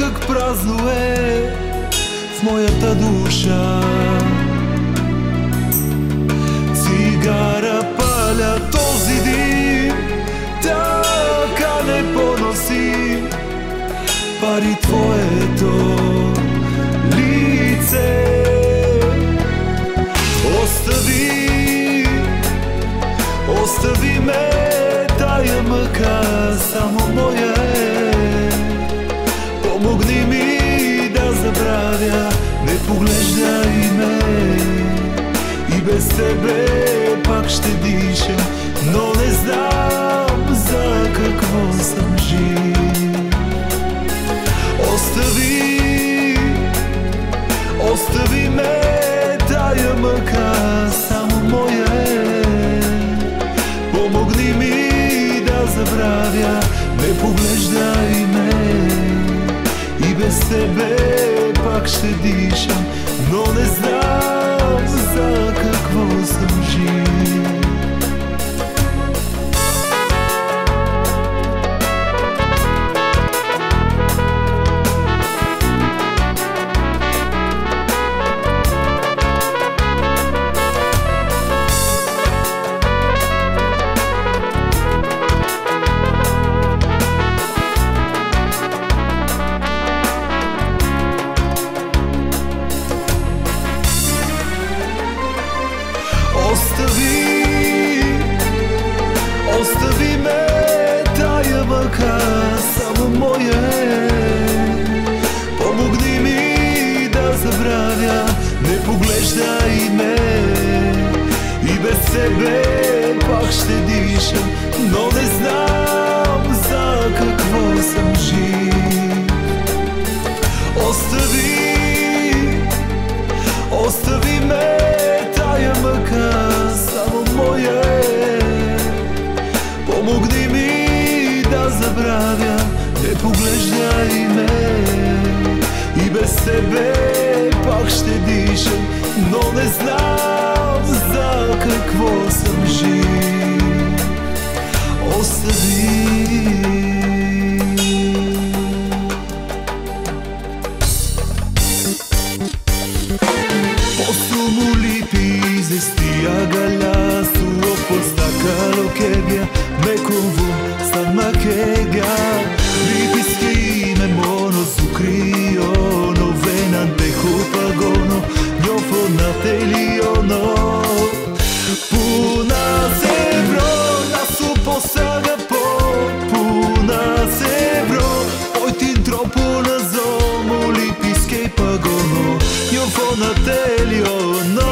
Някак празно е в моята душа. Цигара паля, този дим така не поноси. Пари твоето лице. Остави ме, тая мъка само моя е. Помогни ми да забравя, не поглеждай ме. И без тебе пак ще дишам, но не знам за какво съм жив. Остави ме, тая мъка само моя е. Помогни ми да забравя, не поглеждай ме. И без тебе пак ще дишам, но не знам за какво съм жив. Остави ме, тая мъка само моя е. Помогни ми да забравя, не поглеждай ме. И без тебе пак ще дишам, но не знам за какво съм жив. Остави ме, тая мъка само моя е. Помогни ми да забравя, не поглеждай ме. И без тебе пак ще дишам, но не знам за какво съм жив. Остави. Postumu lipi zestia gala suo postaka lokebia mekovu samakega lipiski me mono sukrio no venante pagono gnofo na teliono puna sebro na su posaga po puna sebro oi tin troppo na zomo lipiski pagono gnofo na teliono.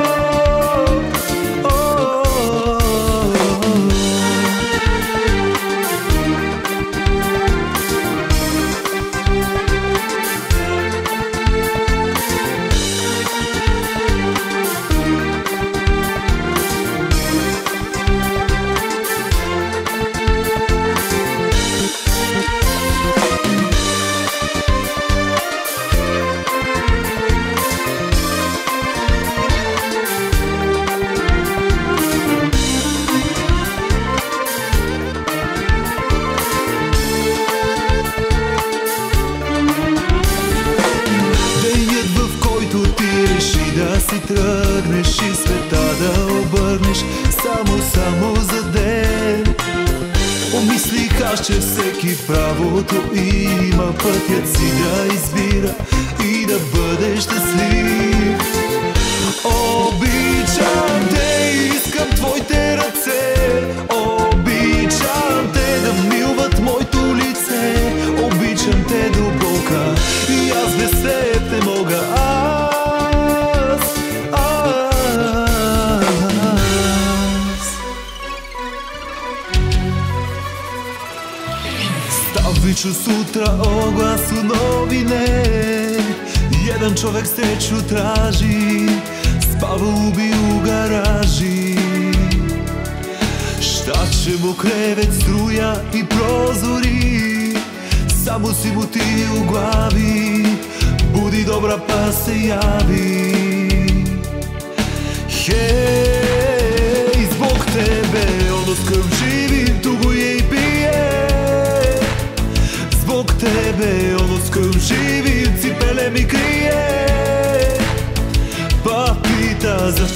Да си тръгнеш и света да обърнеш само за ден. Помислих аз, че всеки правото има пътят си да избира и да бъде щастлив. Обичам те, искам твоите ръце, обичам те да милват моето лице, обичам те до болка и аз без теб не мога. Вичу сутра оглас у novine, jedan čovek sreću traži, spava ubi u garaži. Šta će mu krevet, struja i prozori, samo si mu ti u glavi, budi dobra pa se javi. Hej, zbog tebe ono s kojom živim tuguje i pije. Zbog tebe ono s kojom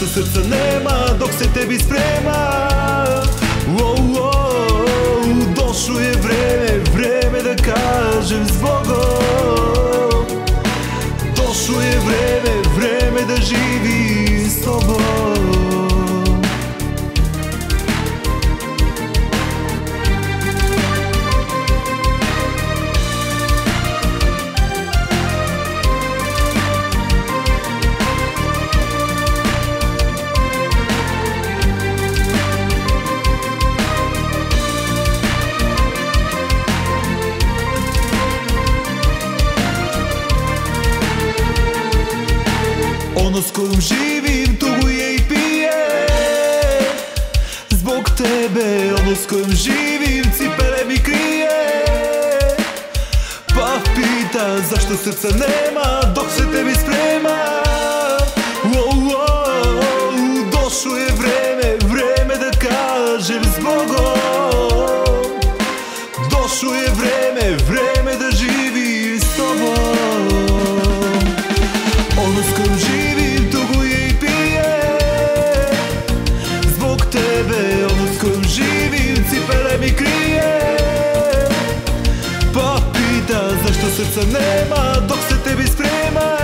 Zašto srca nema dok se tebi sprema? Došlo je vreme da kažem zbogom. Došlo je vreme da živim s tobom. Ono s kojom živim tuguje i pije zbog tebe. Ono s kojom živim cipele mi krije, pa pita zašto srca nema dok se tebi sprema. Došlo je vreme da kažem zbogom. Došlo je vreme da živim s tobom. Ono s kojom živim tuguje i pije zbog tebe. Ono s kojom živim cipele mi krije, pa pita zašto srca nema dok se tebi sprema.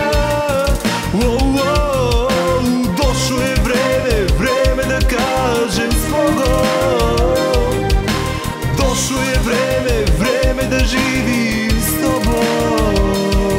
Došlo je vreme da kažem zbogom. Došlo je vreme da živim s tobom.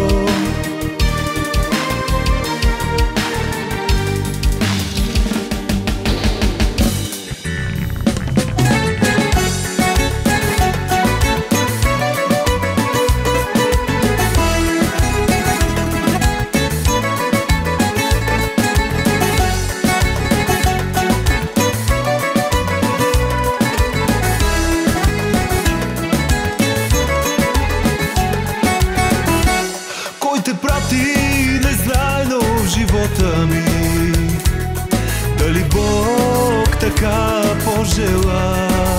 Незнайно в живота ми, дали Бог така пожела,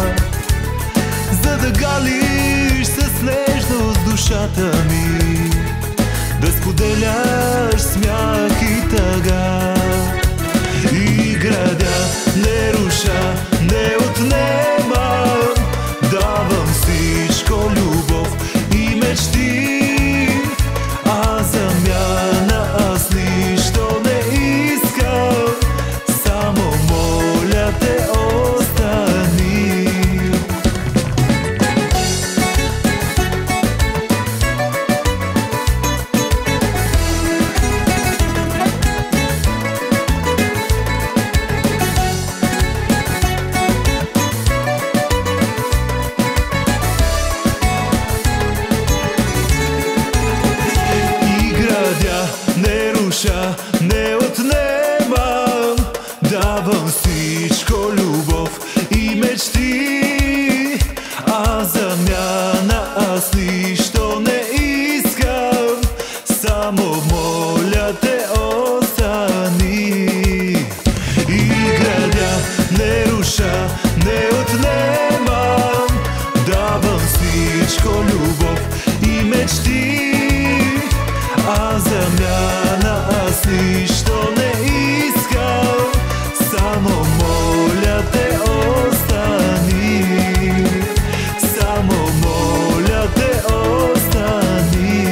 за да галиш с нежност душата ми, да споделяш смях и тъга. И градя, не руша, не отнемам, давам всичко любов и мечти. Замяна аз нищо не искам, само моля те остани. Не руша, не отнемам, давам всичко любов и мечти. А замяна аз нищо не искам, само моля те остани. И градя, не руша, не отнемам, давам всичко любов и мечти. А замяна аз нищо не искам, само моля те остани. Само моля те остани.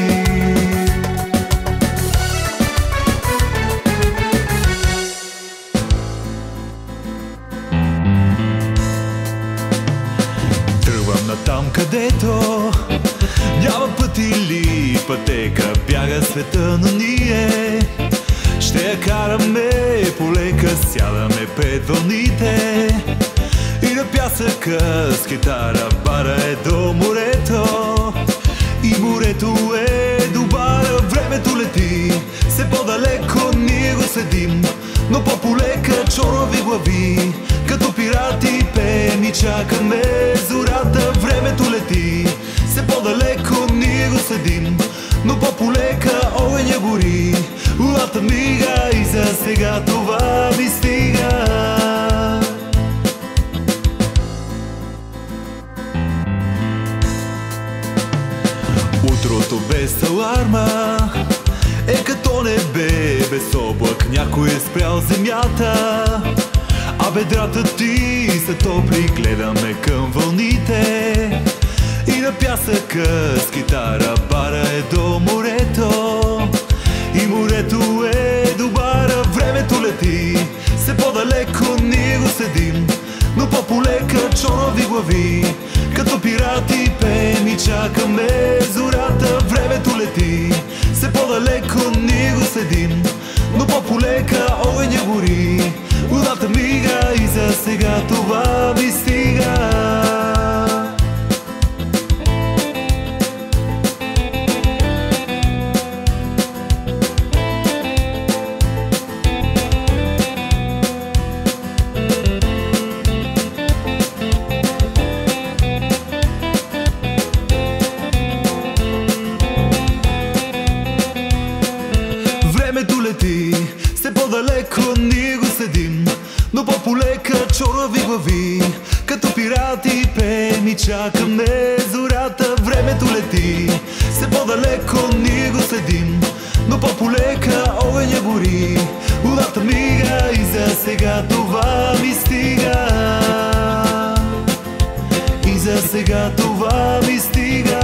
Тръгвам натам, където няма път или пътека, бяга света, но ние ще я караме полека. Сядаме пред вълните и на пясъка с китара, бара е до морето и морето е до бара. Времето лети, все по-далеко ние го следим, но по-полека чорови глави, като пирати пеем и чакаме зората. Времето лети, все по-далеко ние го следим, но по-полека огъня гори. Луната мига и за сега това ми стига. Утрото без аларма е като небе без облак, някой е спрял земята, а бедрата ти са топли, гледаме към вълните. И на пясъка с китара бара е до морето, и морето е до бара. Времето лети, все по-далеко ние го седим, но по-полека чорови глави, като пирати пеем и чакаме зората. Времето лети, все по-далеко ние го седим, но по-полека огъня гори, водата мига и за сега това ми стига. Времето лети, все по-далеко ние го седим, но по-полека чорови глави, като пирати пеем и чакаме зората. Времето лети, все по-далеко ние го седим, но по-полека огъня гори, водата мига и за сега това ми стига. И за сега това ми стига.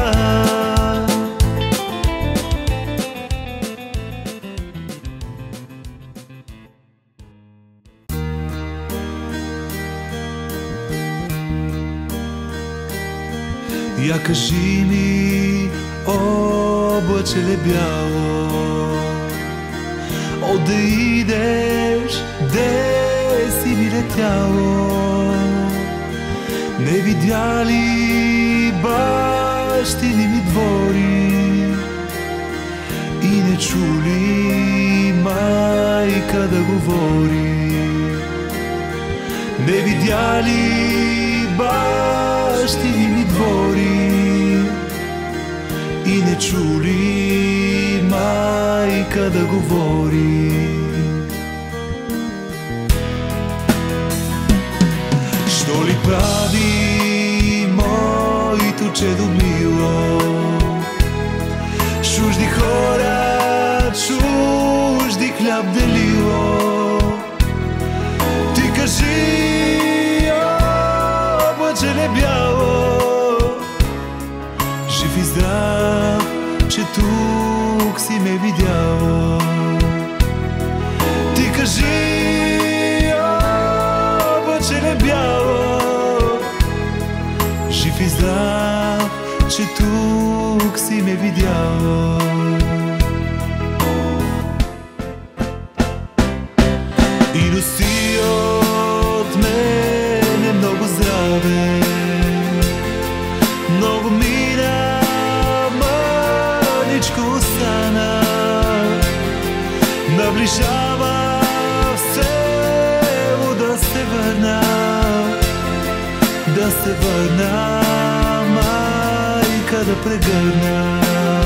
Я кажи ми, облаче бяло, отде идеш, де си ми летяло? Не видя ли бащини ми двори и не чули майка да говори? Не видя ли бащини ми двори и не чули майка да говори? Що ли прави моето чедо мило? Чужди хора, чужди хляб делило. Ти кажи, облаче бяло, жив и здрав, че тук си ме видяло. Ти кажи, облаче бяло, жив и здрав, че тук си ме видяло. И носи от мене много здраве, много мина, мъничко остана. Наближава в село да се върна, да се върна, майка да прегърна.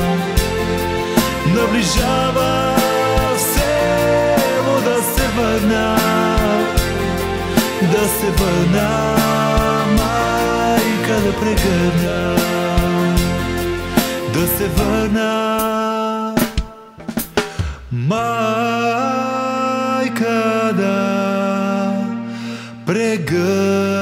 Наближава в село да се върна, да се върна, майка да прегърна, да се върна, майка да прегърна.